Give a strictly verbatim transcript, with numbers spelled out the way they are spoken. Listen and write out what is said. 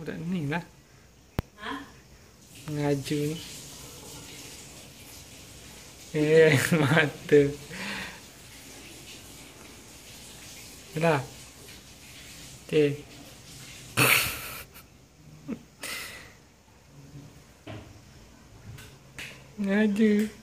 budak ni lah. Ha? Ngaju ni. Eh, mata. Dah. Okay. Ngaju.